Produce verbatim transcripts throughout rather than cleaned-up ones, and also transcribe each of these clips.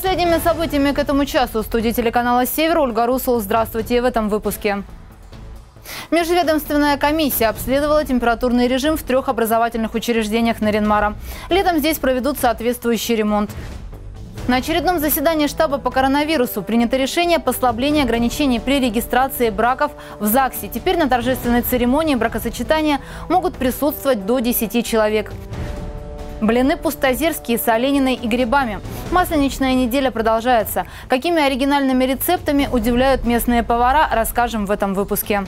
Последними событиями к этому часу в студии телеканала «Север» Ольга Руссел. Здравствуйте и в этом выпуске. Межведомственная комиссия обследовала температурный режим в трех образовательных учреждениях Нарьян-Мара. Летом здесь проведут соответствующий ремонт. На очередном заседании штаба по коронавирусу принято решение послабления ограничений при регистрации браков в ЗАГСе. Теперь на торжественной церемонии бракосочетания могут присутствовать до десяти человек. Блины пустозерские с олениной и грибами. Масленичная неделя продолжается. Какими оригинальными рецептами удивляют местные повара, расскажем в этом выпуске.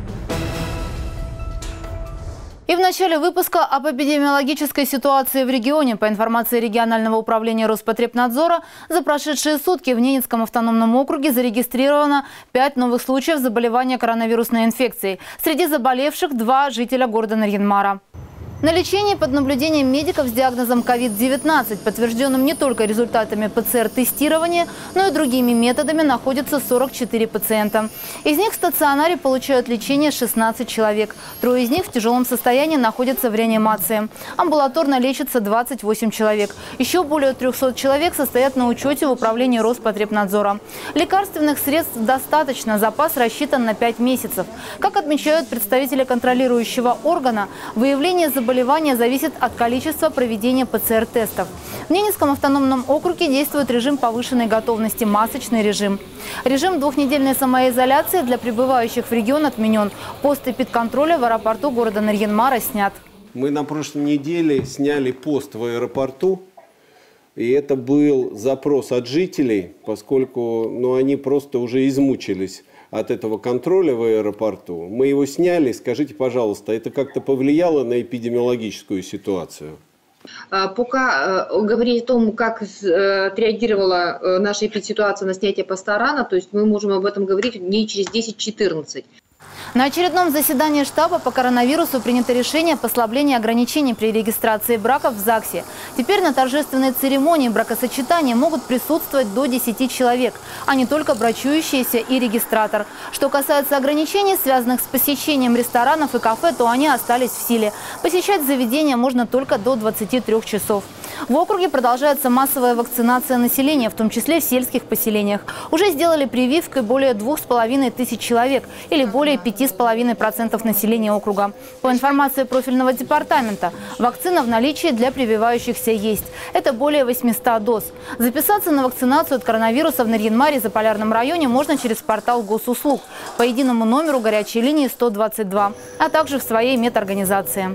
И в начале выпуска об эпидемиологической ситуации в регионе. По информации регионального управления Роспотребнадзора, за прошедшие сутки в Ненецком автономном округе зарегистрировано пять новых случаев заболевания коронавирусной инфекцией. Среди заболевших два жителя города Нарьян-Мара. На лечении под наблюдением медиков с диагнозом ковид девятнадцать, подтвержденным не только результатами ПЦР-тестирования, но и другими методами, находятся сорок четыре пациента. Из них в стационаре получают лечение шестнадцать человек. Трое из них в тяжелом состоянии находятся в реанимации. Амбулаторно лечатся двадцать восемь человек. Еще более трёхсот человек состоят на учете в управлении Роспотребнадзора. Лекарственных средств достаточно, запас рассчитан на пять месяцев. Как отмечают представители контролирующего органа, выявление заболевания Заболевание зависит от количества проведения ПЦР-тестов. В Ненецком автономном округе действует режим повышенной готовности – масочный режим. Режим двухнедельной самоизоляции для прибывающих в регион отменен. Пост эпидконтроля в аэропорту города Нарьян-Мара снят. Мы на прошлой неделе сняли пост в аэропорту. И это был запрос от жителей, поскольку ну, они просто уже измучились от этого контроля в аэропорту. Мы его сняли. Скажите, пожалуйста, это как-то повлияло на эпидемиологическую ситуацию? Пока говорить о том, как отреагировала наша эпидситуация на снятие поста рано, то есть мы можем об этом говорить дней через десять-четырнадцать. На очередном заседании штаба по коронавирусу принято решение послабления ограничений при регистрации браков в ЗАГСе. Теперь на торжественной церемонии бракосочетания могут присутствовать до десяти человек, а не только брачующиеся и регистратор. Что касается ограничений, связанных с посещением ресторанов и кафе, то они остались в силе. Посещать заведения можно только до двадцати трёх часов. В округе продолжается массовая вакцинация населения, в том числе в сельских поселениях. Уже сделали прививкой более двух с половиной тысяч человек, или более пяти с половиной процентов населения округа. По информации профильного департамента, вакцина в наличии для прививающихся есть. Это более восьмисот доз. Записаться на вакцинацию от коронавируса в Нарьян-Маре и Заполярном районе можно через портал госуслуг по единому номеру горячей линии сто двадцать два, а также в своей медорганизации.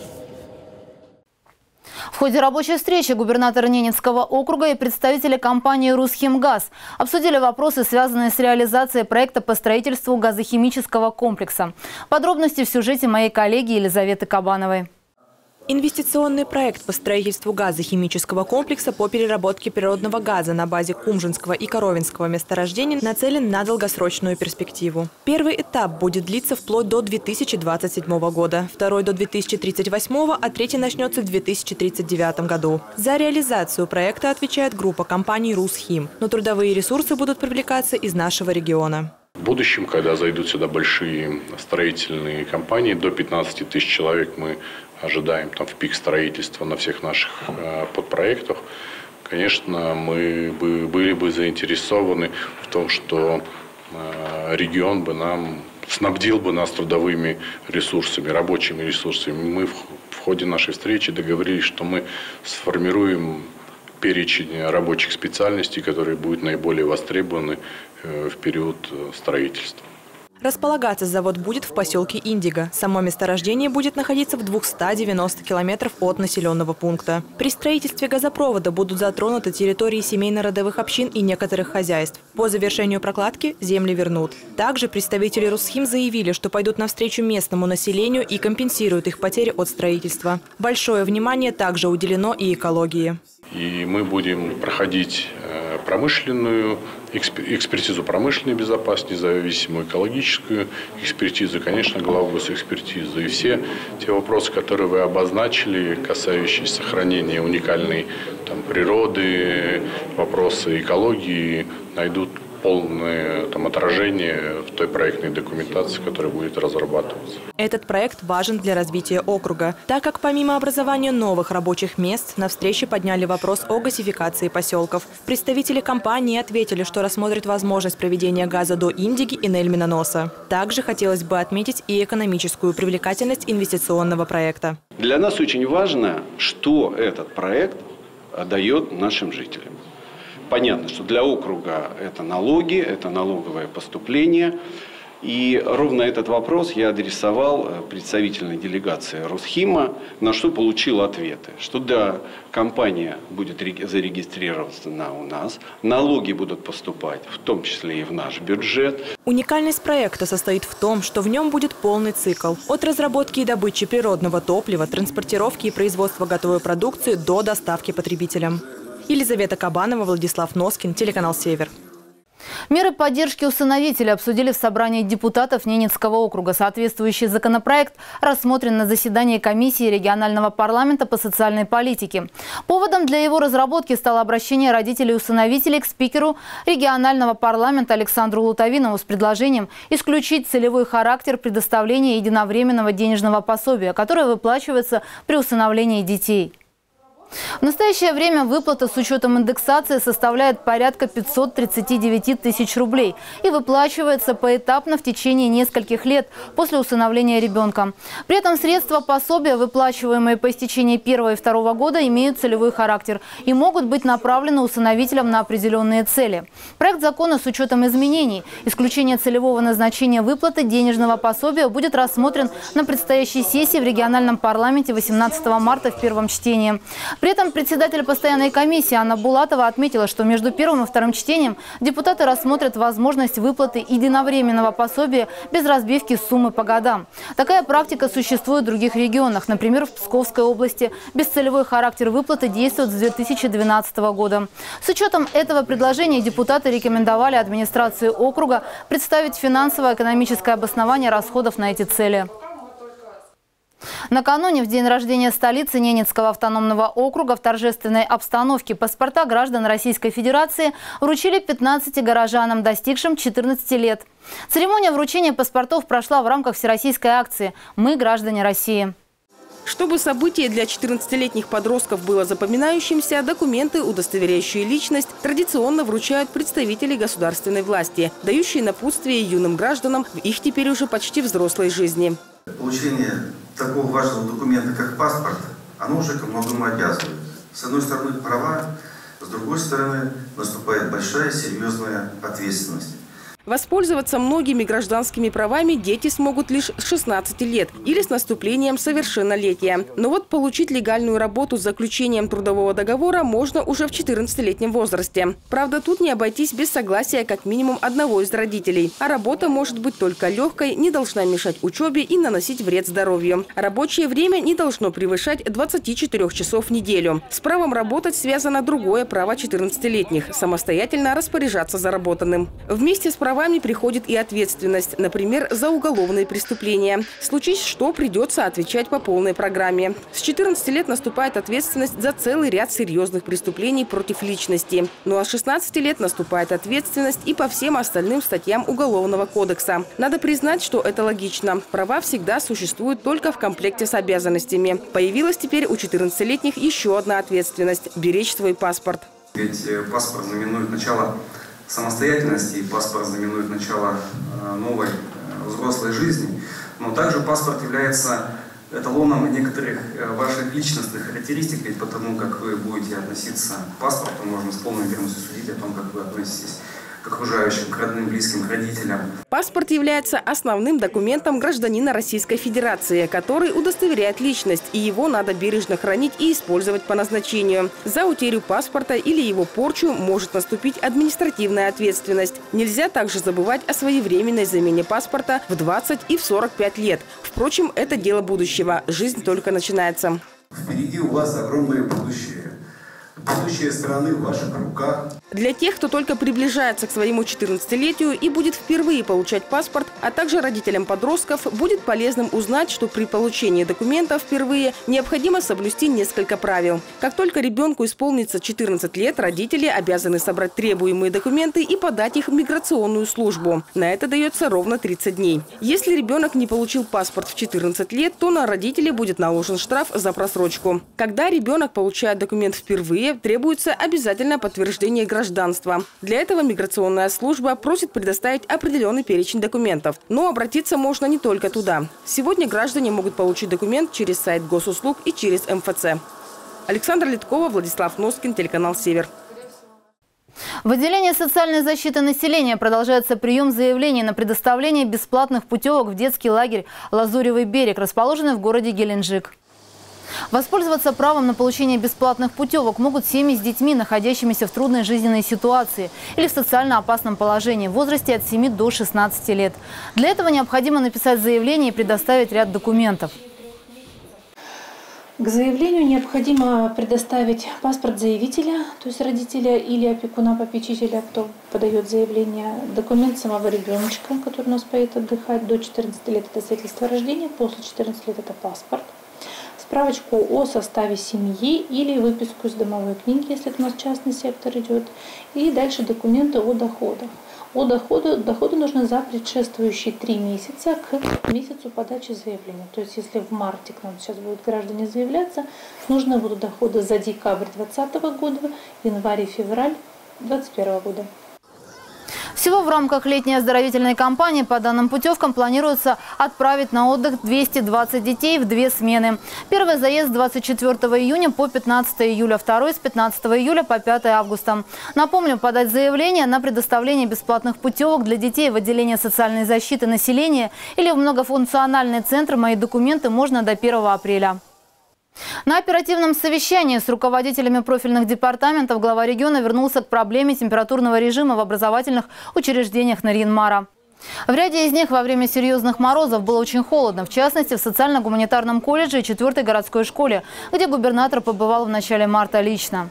В ходе рабочей встречи губернатор Ненецкого округа и представители компании «Русхимгаз» обсудили вопросы, связанные с реализацией проекта по строительству газохимического комплекса. Подробности в сюжете моей коллеги Елизаветы Кабановой. Инвестиционный проект по строительству газохимического комплекса по переработке природного газа на базе Кумжинского и Коровинского месторождений нацелен на долгосрочную перспективу. Первый этап будет длиться вплоть до две тысячи двадцать седьмого года, второй до две тысячи тридцать восьмого, а третий начнется в две тысячи тридцать девятом году. За реализацию проекта отвечает группа компаний «Русхим», но трудовые ресурсы будут привлекаться из нашего региона. В будущем, когда зайдут сюда большие строительные компании, до пятнадцати тысяч человек мы ожидаем там в пик строительства на всех наших э, подпроектах, конечно, мы бы, были бы заинтересованы в том, что э, регион бы нам снабдил бы нас трудовыми ресурсами, рабочими ресурсами. Мы в, в ходе нашей встречи договорились, что мы сформируем перечень рабочих специальностей, которые будут наиболее востребованы э, в период строительства. Располагаться завод будет в поселке Индиго. Само месторождение будет находиться в двухстах девяноста километрах от населенного пункта. При строительстве газопровода будут затронуты территории семейно-родовых общин и некоторых хозяйств. По завершению прокладки земли вернут. Также представители «Русхим» заявили, что пойдут навстречу местному населению и компенсируют их потери от строительства. Большое внимание также уделено и экологии. И мы будем проходить промышленную экспертизу промышленной безопасности, независимую экологическую экспертизу, конечно, главгосэкспертизу. И все те вопросы, которые вы обозначили, касающиеся сохранения уникальной там, природы, вопросы экологии, найдут полное там отражение в той проектной документации, которая будет разрабатываться. Этот проект важен для развития округа, так как помимо образования новых рабочих мест на встрече подняли вопрос о газификации поселков. Представители компании ответили, что рассмотрят возможность проведения газа до Индиги и Нельминоноса. Также хотелось бы отметить и экономическую привлекательность инвестиционного проекта. Для нас очень важно, что этот проект дает нашим жителям. Понятно, что для округа это налоги, это налоговое поступление. И ровно этот вопрос я адресовал представительной делегации Росхима, на что получил ответы. Что да, компания будет зарегистрирована у нас, налоги будут поступать, в том числе и в наш бюджет. Уникальность проекта состоит в том, что в нем будет полный цикл. От разработки и добычи природного топлива, транспортировки и производства готовой продукции до доставки потребителям. Елизавета Кабанова, Владислав Носкин, телеканал «Север». Меры поддержки усыновителей обсудили в собрании депутатов Ненецкого округа. Соответствующий законопроект рассмотрен на заседании комиссии регионального парламента по социальной политике. Поводом для его разработки стало обращение родителей-усыновителей к спикеру регионального парламента Александру Лутовинову с предложением исключить целевой характер предоставления единовременного денежного пособия, которое выплачивается при усыновлении детей. В настоящее время выплата с учетом индексации составляет порядка пятьсот тридцать девять тысяч рублей и выплачивается поэтапно в течение нескольких лет после усыновления ребенка. При этом средства пособия, выплачиваемые по истечении первого и второго года, имеют целевой характер и могут быть направлены усыновителям на определенные цели. Проект закона с учетом изменений, исключение целевого назначения выплаты денежного пособия будет рассмотрен на предстоящей сессии в региональном парламенте восемнадцатого марта в первом чтении. При этом председатель постоянной комиссии Анна Булатова отметила, что между первым и вторым чтением депутаты рассмотрят возможность выплаты единовременного пособия без разбивки суммы по годам. Такая практика существует в других регионах. Например, в Псковской области бесцелевой характер выплаты действует с две тысячи двенадцатого года. С учетом этого предложения депутаты рекомендовали администрации округа представить финансово-экономическое обоснование расходов на эти цели. Накануне, в день рождения столицы Ненецкого автономного округа, в торжественной обстановке паспорта граждан Российской Федерации вручили пятнадцати горожанам, достигшим четырнадцати лет. Церемония вручения паспортов прошла в рамках всероссийской акции «Мы – граждане России». Чтобы событие для четырнадцатилетних подростков было запоминающимся, документы, удостоверяющие личность, традиционно вручают представители государственной власти, дающие напутствие юным гражданам в их теперь уже почти взрослой жизни. Получение такого важного документа, как паспорт, оно уже ко многому обязывает. С одной стороны права, с другой стороны наступает большая серьезная ответственность. Воспользоваться многими гражданскими правами дети смогут лишь с шестнадцати лет или с наступлением совершеннолетия. Но вот получить легальную работу с заключением трудового договора можно уже в четырнадцатилетнем возрасте. Правда, тут не обойтись без согласия как минимум одного из родителей. А работа может быть только легкой, не должна мешать учебе и наносить вред здоровью. Рабочее время не должно превышать двадцати четырёх часов в неделю. С правом работать связано другое право четырнадцатилетних – самостоятельно распоряжаться заработанным. Вместе с правом правами приходит и ответственность, например, за уголовные преступления. Случись что, придется отвечать по полной программе. С четырнадцати лет наступает ответственность за целый ряд серьезных преступлений против личности. Ну а с шестнадцати лет наступает ответственность и по всем остальным статьям Уголовного кодекса. Надо признать, что это логично. Права всегда существуют только в комплекте с обязанностями. Появилась теперь у четырнадцатилетних еще одна ответственность – беречь свой паспорт. Ведь паспорт знаменует начало самостоятельности, и паспорт знаменует начало новой взрослой жизни. Но также паспорт является эталоном некоторых ваших личностных характеристик, ведь потому как вы будете относиться к паспорту, можно с полной уверенностью судить о том, как вы относитесь к окружающим, к родным, близким, к родителям. Паспорт является основным документом гражданина Российской Федерации, который удостоверяет личность, и его надо бережно хранить и использовать по назначению. За утерю паспорта или его порчу может наступить административная ответственность. Нельзя также забывать о своевременной замене паспорта в двадцать и в сорок пять лет. Впрочем, это дело будущего. Жизнь только начинается. Впереди у вас огромное будущее. Будущее страны в ваших руках. Для тех, кто только приближается к своему четырнадцатилетию и будет впервые получать паспорт, а также родителям подростков, будет полезным узнать, что при получении документов впервые необходимо соблюсти несколько правил. Как только ребенку исполнится четырнадцать лет, родители обязаны собрать требуемые документы и подать их в миграционную службу. На это дается ровно тридцать дней. Если ребенок не получил паспорт в четырнадцать лет, то на родителей будет наложен штраф за просрочку. Когда ребенок получает документ впервые, требуется обязательное подтверждение гражданства. Для этого миграционная служба просит предоставить определенный перечень документов. Но обратиться можно не только туда. Сегодня граждане могут получить документ через сайт госуслуг и через эм эф цэ. Александра Литкова, Владислав Носкин, телеканал «Север». В отделении социальной защиты населения продолжается прием заявлений на предоставление бесплатных путевок в детский лагерь «Лазуревый берег», расположенный в городе Геленджик. Воспользоваться правом на получение бесплатных путевок могут семьи с детьми, находящимися в трудной жизненной ситуации или в социально опасном положении в возрасте от семи до шестнадцати лет. Для этого необходимо написать заявление и предоставить ряд документов. К заявлению необходимо предоставить паспорт заявителя, то есть родителя или опекуна-попечителя, кто подает заявление, документ самого ребеночка, который у нас поедет отдыхать до четырнадцати лет, это свидетельство о рождении, после четырнадцати лет это паспорт, справочку о составе семьи или выписку из домовой книги, если это у нас частный сектор идет, и дальше документы о доходах. О доходу, доходы нужны за предшествующие три месяца к месяцу подачи заявления. То есть, если в марте к нам сейчас будут граждане заявляться, нужны будут доходы за декабрь двадцатого года, январь и февраль двадцать первого года. Всего в рамках летней оздоровительной кампании по данным путевкам планируется отправить на отдых двести двадцать детей в две смены. Первый заезд с двадцать четвёртого июня по пятнадцатое июля, второй с пятнадцатого июля по пятое августа. Напомню, подать заявление на предоставление бесплатных путевок для детей в отделение социальной защиты населения или в многофункциональный центр «Мои документы» можно до первого апреля. На оперативном совещании с руководителями профильных департаментов глава региона вернулся к проблеме температурного режима в образовательных учреждениях Нарьян-Мара. В ряде из них во время серьезных морозов было очень холодно, в частности в социально-гуманитарном колледже и четвёртой городской школе, где губернатор побывал в начале марта лично.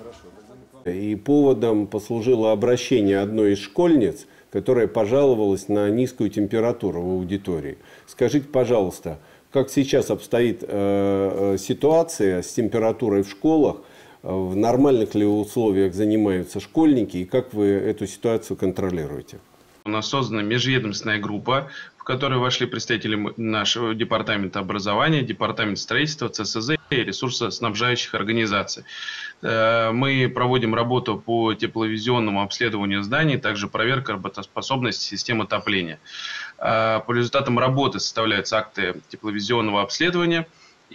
И поводом послужило обращение одной из школьниц, которая пожаловалась на низкую температуру в аудитории. Скажите, пожалуйста, как сейчас обстоит э, ситуация с температурой в школах, в нормальных ли условиях занимаются школьники и как вы эту ситуацию контролируете? У нас создана межведомственная группа, в которую вошли представители нашего департамента образования, департамента строительства, цэ эс зэ и ресурсоснабжающих организаций. Мы проводим работу по тепловизионному обследованию зданий, также проверка работоспособности системы отопления. По результатам работы составляются акты тепловизионного обследования,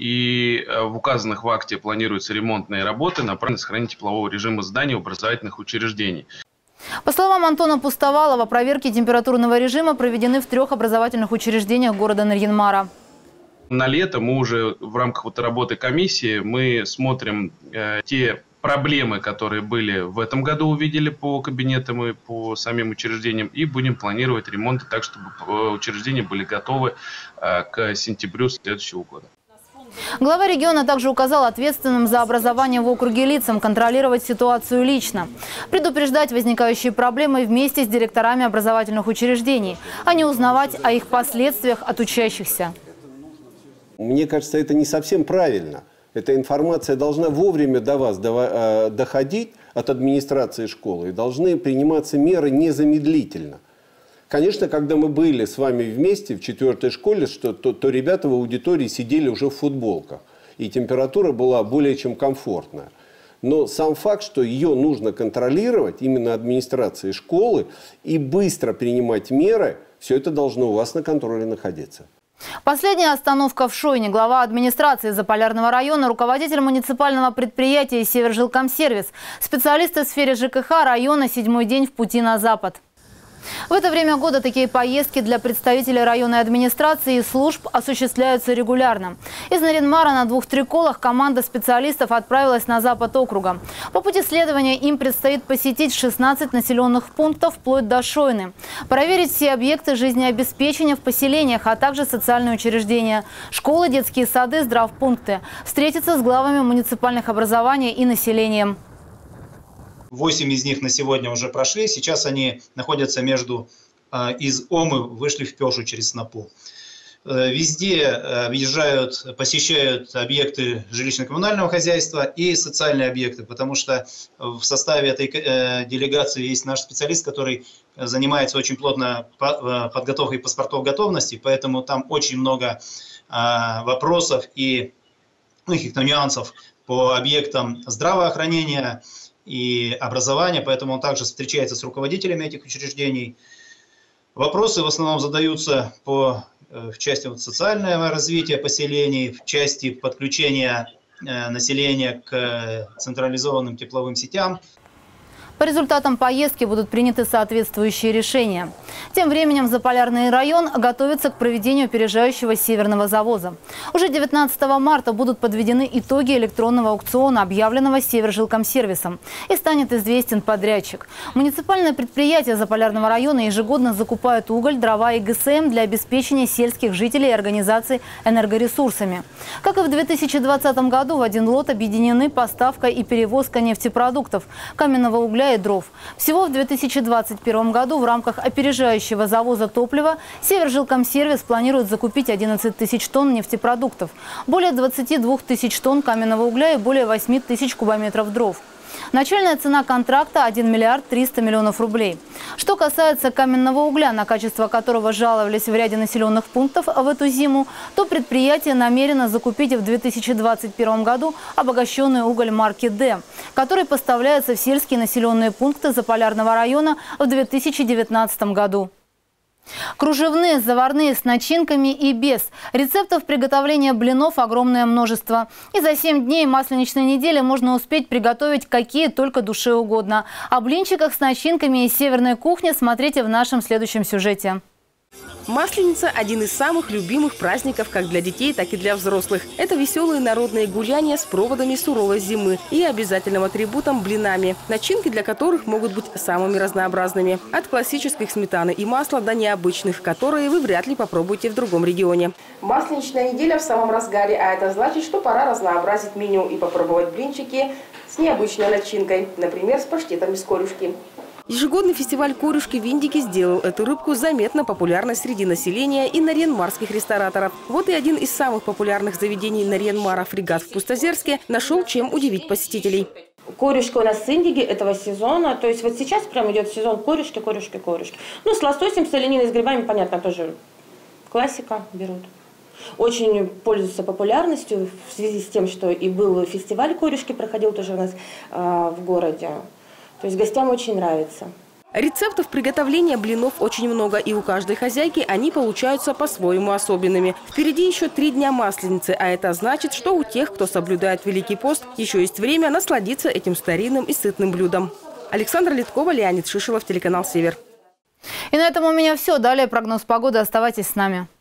и в указанных в акте планируются ремонтные работы, направленные на сохранение теплового режима зданий образовательных учреждений. По словам Антона Пустовалова, проверки температурного режима проведены в трех образовательных учреждениях города Нарьян-Мара. На лето мы уже в рамках вот работы комиссии мы смотрим э, те проблемы, которые были в этом году, увидели по кабинетам и по самим учреждениям, и будем планировать ремонты так, чтобы учреждения были готовы э, к сентябрю следующего года. Глава региона также указал ответственным за образование в округе лицам контролировать ситуацию лично, предупреждать возникающие проблемы вместе с директорами образовательных учреждений, а не узнавать о их последствиях от учащихся. Мне кажется, это не совсем правильно. Эта информация должна вовремя до вас доходить от администрации школы, и должны приниматься меры незамедлительно. Конечно, когда мы были с вами вместе в четвёртой школе, что, то, то ребята в аудитории сидели уже в футболках. И температура была более чем комфортная. Но сам факт, что ее нужно контролировать именно администрацией школы и быстро принимать меры, все это должно у вас на контроле находиться. Последняя остановка в Шойне. Глава администрации Заполярного района, руководитель муниципального предприятия «Севержилкомсервис», специалисты в сфере жэ ка ха района седьмой день в пути на запад. В это время года такие поездки для представителей районной администрации и служб осуществляются регулярно. Из Нарьян-Мара на двух триколах команда специалистов отправилась на запад округа. По пути следования им предстоит посетить шестнадцать населенных пунктов вплоть до Шойны, проверить все объекты жизнеобеспечения в поселениях, а также социальные учреждения, школы, детские сады, здравпункты, встретиться с главами муниципальных образований и населением. восемь из них на сегодня уже прошли. Сейчас они находятся между из Омы, вышли в Пешу через Снопу. Везде объезжают, посещают объекты жилищно-коммунального хозяйства и социальные объекты, потому что в составе этой делегации есть наш специалист, который занимается очень плотно подготовкой паспортов готовности, поэтому там очень много вопросов и ну, каких-то нюансов по объектам здравоохранения и образования, поэтому он также встречается с руководителями этих учреждений. Вопросы в основном задаются по в части вот, социального развития поселений, в части подключения э, населения к централизованным тепловым сетям. По результатам поездки будут приняты соответствующие решения. Тем временем Заполярный район готовится к проведению опережающего северного завоза. Уже девятнадцатого марта будут подведены итоги электронного аукциона, объявленного Севержилкомсервисом, и станет известен подрядчик. Муниципальное предприятие Заполярного района ежегодно закупает уголь, дрова и ГСМ для обеспечения сельских жителей и организаций энергоресурсами. Как и в две тысячи двадцатом году, в один лот объединены поставка и перевозка нефтепродуктов, каменного угля и дров. Всего в две тысячи двадцать первом году в рамках опережающего завоза топлива Севержилкомсервис планирует закупить одиннадцать тысяч тонн нефтепродуктов, более двадцати двух тысяч тонн каменного угля и более восьми тысяч кубометров дров. Начальная цена контракта – один миллиард триста миллионов рублей. Что касается каменного угля, на качество которого жаловались в ряде населенных пунктов в эту зиму, то предприятие намерено закупить в две тысячи двадцать первом году обогащенный уголь марки «Д», который поставляется в сельские населенные пункты Заполярного района в две тысячи девятнадцатом году. Кружевные, заварные, с начинками и без. Рецептов приготовления блинов огромное множество. И за семь дней масленичной недели можно успеть приготовить какие только душе угодно. О блинчиках с начинками из северной кухни смотрите в нашем следующем сюжете. Масленица – один из самых любимых праздников как для детей, так и для взрослых. Это веселые народные гуляния с проводами суровой зимы и обязательным атрибутом – блинами, начинки для которых могут быть самыми разнообразными. От классических сметаны и масла до необычных, которые вы вряд ли попробуете в другом регионе. Масленичная неделя в самом разгаре, а это значит, что пора разнообразить меню и попробовать блинчики с необычной начинкой, например, с паштетом из корюшки. Ежегодный фестиваль корюшки «Виндики» сделал эту рыбку заметно популярной среди населения и нарьян-марских рестораторов. Вот и один из самых популярных заведений нарьян-мара «Фрегат» в Пустозерске нашел, чем удивить посетителей. Корюшка у нас с индиги этого сезона. То есть вот сейчас прям идет сезон корюшки, корюшки, корюшки. Ну, с лососем, с олениной, с грибами, понятно, тоже классика берут. Очень пользуется популярностью в связи с тем, что и был фестиваль корюшки, проходил тоже у нас э, в городе. То есть гостям очень нравится. Рецептов приготовления блинов очень много, и у каждой хозяйки они получаются по-своему особенными. Впереди еще три дня Масленицы, а это значит, что у тех, кто соблюдает Великий пост, еще есть время насладиться этим старинным и сытным блюдом. Александра Литкова, Леонид Шишилов, телеканал «Север». И на этом у меня все. Далее прогноз погоды. Оставайтесь с нами.